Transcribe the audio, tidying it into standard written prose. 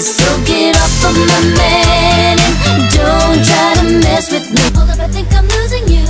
So get off of my man and don't try to mess with me. Hold up, I think I'm losing you.